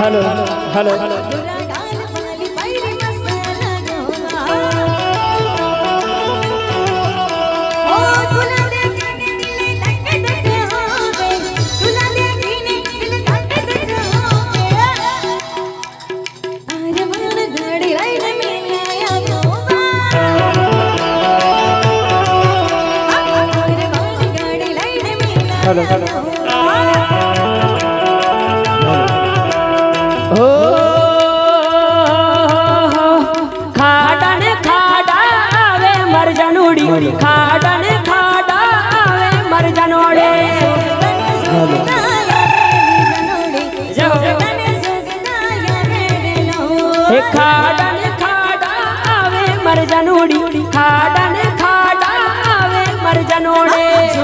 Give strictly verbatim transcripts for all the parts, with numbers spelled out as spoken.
hello hello hello hello हो खाडन खाडावे मर जनोड़ी खाडन खाडावे मर जनोड़े खाडन खाडावे मर जनोड़ी खाडन खाडावे मर जनोड़े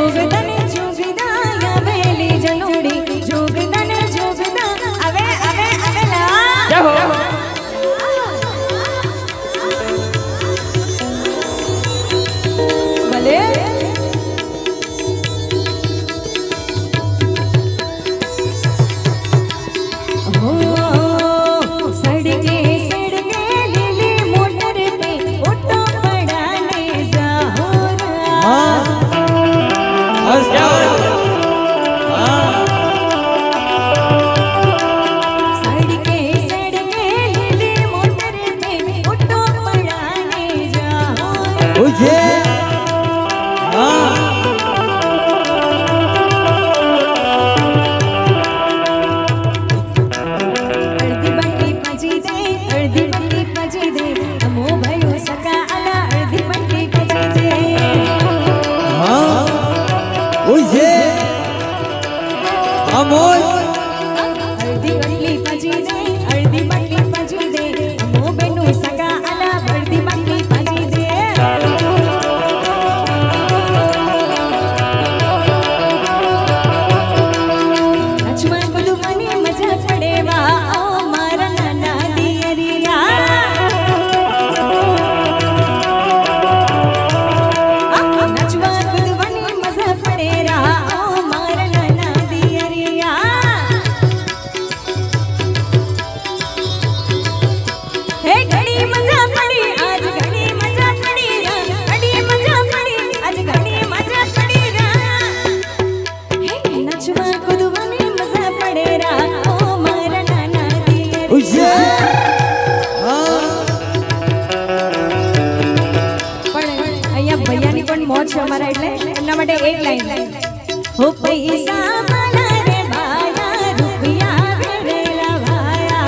हमारा एना माटे एक लाइन हो पैसा वाला रे भाया रुपया भेरेला भाया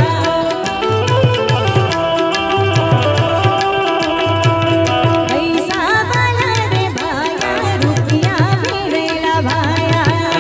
पैसा वाला रे भाया रुपया भेरेला भाया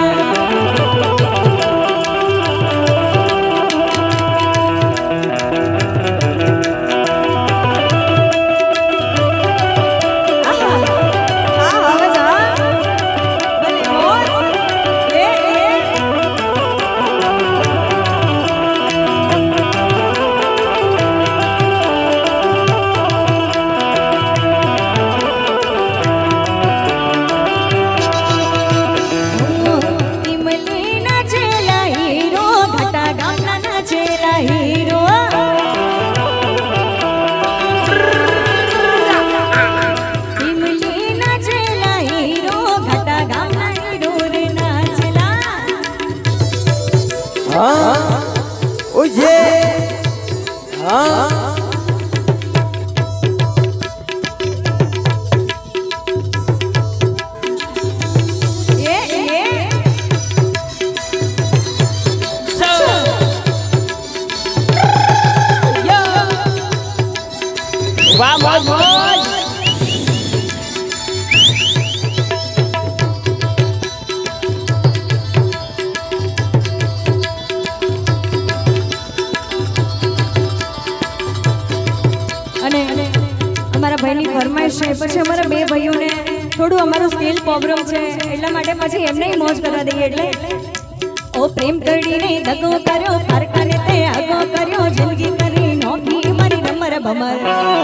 પછી અમારા બે ભાઈઓને થોડું અમારું સ્કેલ પ્રોબ્લેમ છે એટલા માટે પછી એમને મોજ કરવા દઈએ એટલે ओ प्रेम करीने दगो कर्यो पारकाने ते आगो कर्यो जिंदगी करी नौकी मारी नमर भमर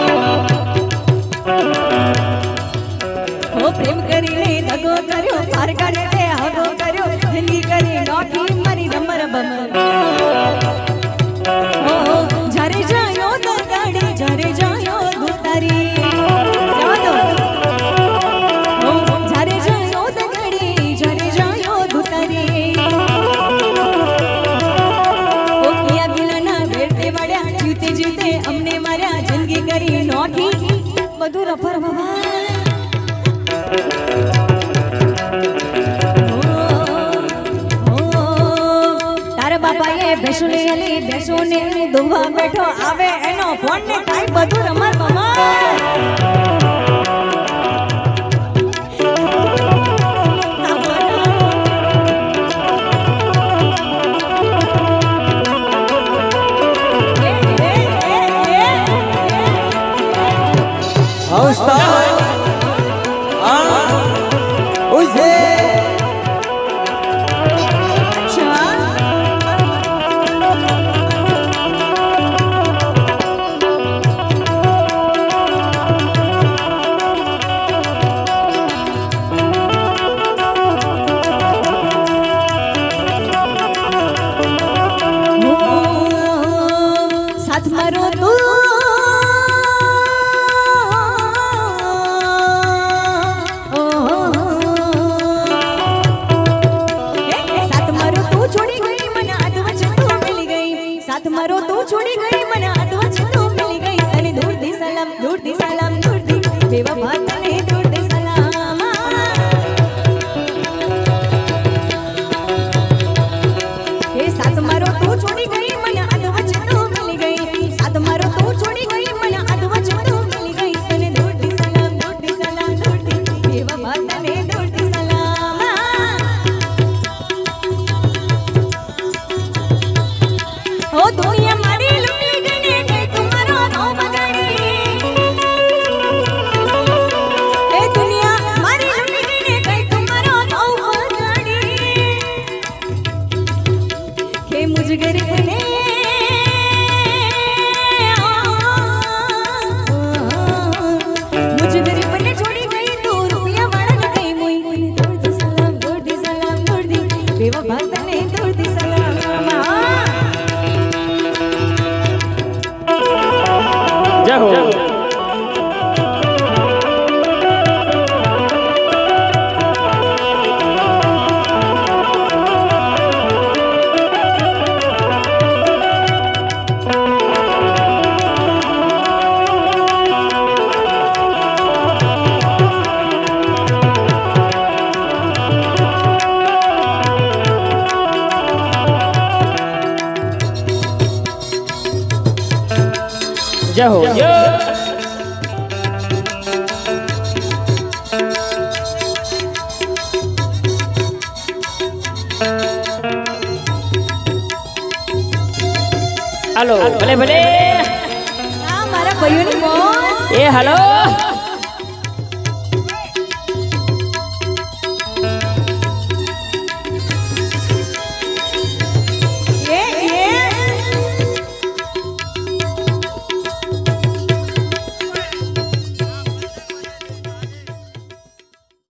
ओ प्रेम करीने दगो कर्यो पारकाने ते आगो कर्यो जिंदगी करी नौकी मारी नमर भमर બધું રફર બાબા તારા બાપાએ ભેસુને અલી ભેસુને દુવા બેઠો આવે એનો ફોન ને કાઈ બધું રમાર બાબા मारो तू छोड़ी गई मन अधवच तू मिल गई तने दूर दी सलाम दूर दी सलाम दूर दी बेवफा तने दूर दी सलाम ए साथ मारो तू छोड़ी गई मन अधवच तू मिल गई साथ मारो तू छोड़ी गई मन अधवच तू मिल गई तने दूर दी सलाम दूर दी सलाम दूर दी बेवफा तने दूर दी सलाम ओ दुनिया मारी लुटी गई ने तुम्हारो नो बगाड़ी ए दुनिया मारी लुटी गई ने कई तुम्हारो नो बगाड़ी के मुझ गरीब ने मुझ गरीब ने छोड़ी गई तू रुपया वाला गई मोई मोई दूर दी सलाम दूर दी सलाम दूर दी बेवफा तने दूर दी सलाम जय हो जय हो हेलो भले भले मारा भाइयों ने बोल ए हेलो